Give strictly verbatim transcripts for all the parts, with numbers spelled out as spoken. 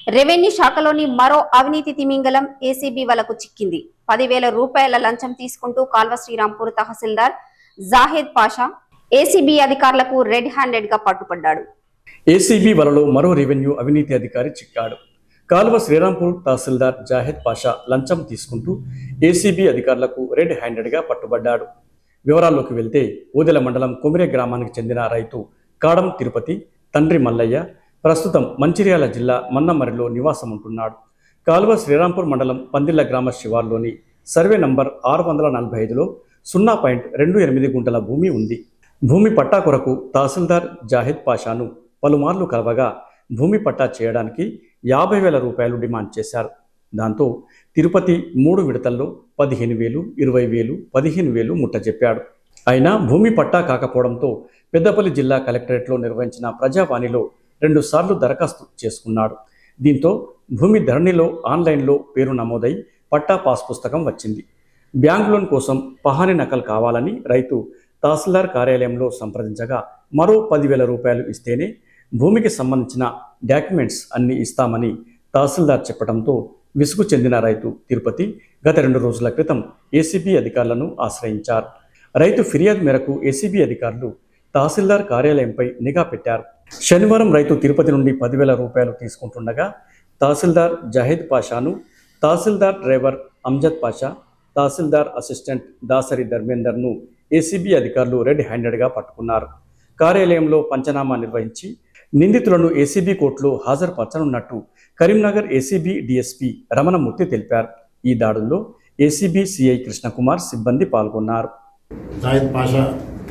Revenue శాఖలోని మరో అవినీతి తిమింగలం ఏసీబీ వలకు చిక్కింది. పదివేల రూపాయల లంచం తీసుకుంటూ కాల్వ శ్రీరాంపూర్ తహసీల్దార్ జాహెద్ పాషా ఏసీబీ అధికారులకు రెడ్ హ్యాండెడ్ గా పట్టుపడ్డాడు. ఏసీబీ వలలో మరో రెవెన్యూ అవినీతి అధికారి చిక్కాడు. కాల్వ శ్రీరాంపూర్ తహసీల్దార్ జాహెద్ పాషా లంచం తీసుకుంటూ ఏసీబీ అధికారులకు రెడ్ హ్యాండెడ్ గా పట్టుబడ్డాడు. వివరాల్లోకి వెళ్తే ఊదెల మండలం కొమిరె గ్రామానికి చెందిన రైతు కాడం తిరుపతి తండ్రి మల్లయ్య ప్రస్తుతం మంచిర్యాల జిల్లా మన్నమరిలో నివాసం ఉంటున్నాడు. కాల్వ శ్రీరాంపూర్ మండలం పందిళ్ల గ్రామ శివార్లోని సర్వే నంబర్ ఆరు వందల నలభై ఐదులో సున్నా పాయింట్ రెండు ఎనిమిది గుంటల భూమి ఉంది. భూమి పట్టా కొరకు తహసీల్దార్ జాహెద్ పాషాను పలుమార్లు కలవగా భూమి పట్టా చేయడానికి యాభై వేల రూపాయలు డిమాండ్ చేశారు. దాంతో తిరుపతి మూడు విడతల్లో పదిహేను వేలు ఇరవై వేలు పదిహేను వేలు ముట్టజెప్పాడు. అయినా భూమి పట్టా కాకపోవడంతో పెద్దపల్లి జిల్లా కలెక్టరేట్లో నిర్వహించిన ప్రజావాణిలో రెండు సార్లు దరఖాస్తు చేసుకున్నాడు. దీంతో భూమి ధరణిలో ఆన్లైన్లో పేరు నమోదై పట్టా పాస్ పుస్తకం వచ్చింది. బ్యాంక్ లోన్ కోసం పహానీ నకలు కావాలని రైతు తహసీల్దార్ కార్యాలయంలో సంప్రదించగా మరో పదివేల రూపాయలు ఇస్తేనే భూమికి సంబంధించిన డాక్యుమెంట్స్ అన్ని ఇస్తామని తహసీల్దార్ చెప్పడంతో విసుగు చెందిన రైతు తిరుపతి గత రెండు రోజుల క్రితం ఏసీబీ అధికారులను ఆశ్రయించారు. రైతు ఫిర్యాదు మేరకు ఏసీబీ అధికారులు తహసీల్దార్ కార్యాలయంపై నిఘా పెట్టారు. శనివారం రైతు తిరుపతి నుండి పదివేల రూపాయలు తీసుకుంటుండగా తహసీల్దార్ జాహెద్ పాషాను, తహసీల్దార్ డ్రైవర్ అంజద్ పాషా, తహసీల్దార్ అసిస్టెంట్ దాసరి ధర్మేందర్ను ఏసీబీ అధికారులు రెడ్ హ్యాండెడ్గా పట్టుకున్నారు. కార్యాలయంలో పంచనామా నిర్వహించి నిందితులను ఏసీబీ కోర్టులో హాజరుపరచనున్నట్టు కరీంనగర్ ఏసీబీ డీఎస్పీ రమణమూర్తి తెలిపారు. ఈ దాడుల్లో ఏసీబీ సిఐ కృష్ణకుమార్ సిబ్బంది పాల్గొన్నారు. జాహెద్ పాషా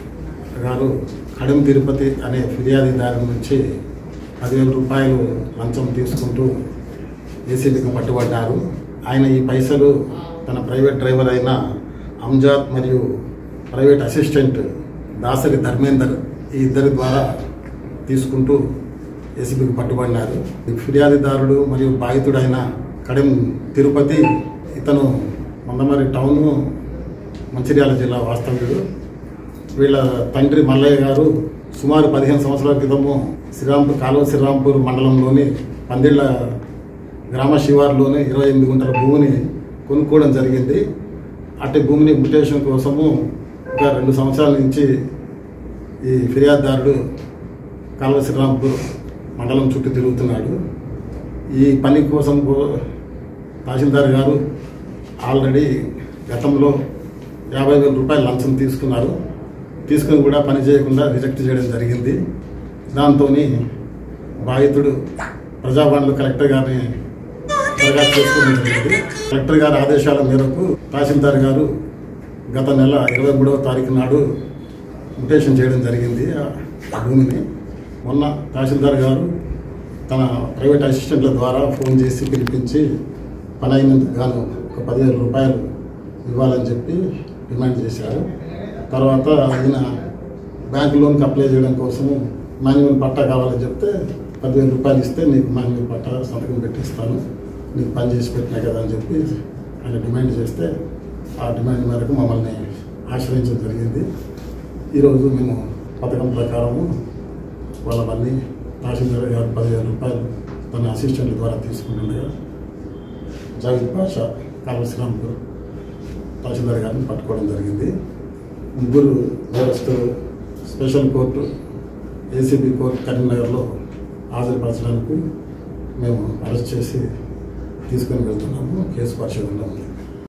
గారు కడెం తిరుపతి అనే ఫిర్యాదుదారు నుంచి పదివేల రూపాయలు లంచం తీసుకుంటూ ఏసీబీకి పట్టుబడ్డారు. ఆయన ఈ పైసలు తన ప్రైవేట్ డ్రైవర్ అయిన అంజాద్ మరియు ప్రైవేట్ అసిస్టెంట్ దాసరి ధర్మేందర్ ఈ ఇద్దరి ద్వారా తీసుకుంటూ ఏసీబీకి పట్టుబడినారు. ఫిర్యాదుదారుడు మరియు బాధితుడైన కడెం తిరుపతి ఇతను మందమరి టౌన్ మంచిర్యాల జిల్లా వాస్తవ్యుడు. వీళ్ళ తండ్రి మల్లయ్య గారు సుమారు పదిహేను సంవత్సరాల క్రితము శ్రీరాంపూర్ కాలువ శ్రీరాంపూర్ మండలంలోని పందిళ్ల గ్రామ శివార్లోని ఇరవై ఎనిమిది గుంటల భూమిని కొనుక్కోవడం జరిగింది. అట్టి భూమిని మ్యుటేషన్ కోసము ఒక రెండు సంవత్సరాల నుంచి ఈ ఫిర్యాదుదారుడు కాలువ శ్రీరాంపూర్ మండలం చుట్టూ తిరుగుతున్నాడు. ఈ పని కోసం తహసీల్దార్ గారు ఆల్రెడీ గతంలో యాభై వేల రూపాయలు లంచం తీసుకున్నారు. తీసుకుని కూడా పని చేయకుండా రిజెక్ట్ చేయడం జరిగింది. దాంతో బాధితుడు ప్రజావాణిలో కలెక్టర్ గారిని దరఖాస్తు చేసుకోవడం జరిగింది. కలెక్టర్ గారి ఆదేశాల మేరకు తహసీల్దార్ గారు గత నెల ఇరవై మూడవ తారీఖు నాడు మ్యుటేషన్ చేయడం జరిగింది. ఆ భూమిని మొన్న తహసీల్దార్ గారు తన ప్రైవేట్ అసిస్టెంట్ల ద్వారా ఫోన్ చేసి పిలిపించి పని అయినందుకు గాను ఒక పదివేల రూపాయలు ఇవ్వాలని చెప్పి డిమాండ్ చేశారు. తర్వాత ఆయన బ్యాంక్ లోన్కి అప్లై చేయడం కోసము మాన్యువల్ పట్టా కావాలని చెప్తే పదివేల రూపాయలు ఇస్తే నీకు మాన్యువల్ పట్టా సంతకం పెట్టిస్తాను, నీకు పని చేసి పెట్టినా కదా అని చెప్పి ఆయన డిమాండ్ చేస్తే ఆ డిమాండ్ మేరకు మమ్మల్ని ఆశ్రయించడం జరిగింది. ఈరోజు మేము పథకం ప్రకారము వాళ్ళవన్నీ తహసీల్దార్ గారు పదివేల రూపాయలు తన అసిస్టెంట్ల ద్వారా తీసుకుంటుండగా జాహెద్ పాషా కాల్వ శ్రీరాంపూర్ తహసీల్దార్ గారిని పట్టుకోవడం జరిగింది. ముగ్గురు నేరస్తులు స్పెషల్ కోర్టు ఏసీబీ కోర్టు కరీంనగర్లో హాజరుపరచడానికి మేము అరెస్ట్ చేసి తీసుకొని వెళ్తున్నాము. కేసు పరిశోధనలో ఉంది.